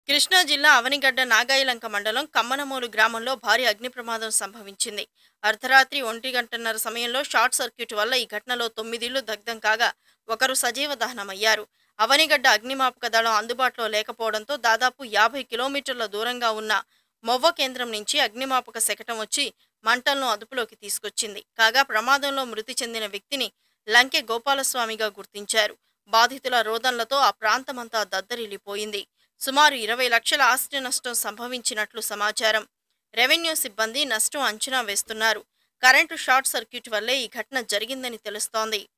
కృష్ణా జిల్లా అవనిగడ్డ నాగాయలంక మండలం కమ్మనమూలు గ్రామంలో భారీ అగ్ని ప్రమాదం సంభవించింది. అర్ధరాత్రి 1 గంటన్నర సమయంలో షార్ట్ సర్క్యూట్ వల్ల ఈ ఘటనలో 9 ఇళ్లు దగ్ధం కాగా ఒకరు సజీవ దహనమయ్యారు. అవనిగడ్డ అగ్నిమాపక దళం అందుబాటులో లేకపోవడంతో దాదాపు 50 కిలోమీటర్ల దూరంగా ఉన్న మొవ్వ కేంద్రం నుంచి అగ్నిమాపక శకటం వచ్చి మంటలను అదుపులోకి తీసుకొచ్చింది. కాగా ప్రమాదంలో మృతి చెందిన వ్యక్తిని లంకె గోపాలస్వామిగా గుర్తించారు. బాధితుల రోదనలతో ఆ ప్రాంతమంతా దద్దరిల్లిపోయింది. సుమారు 20 లక్షల ఆస్తి నష్టం సంభవించినట్లు సమాచారం. రెవెన్యూ సిబ్బంది నష్టం అంచనా వేస్తున్నారు. కరెంటు షార్ట్ సర్క్యూట్ వల్లే ఈ ఘటన జరిగిందని తెలుస్తోంది.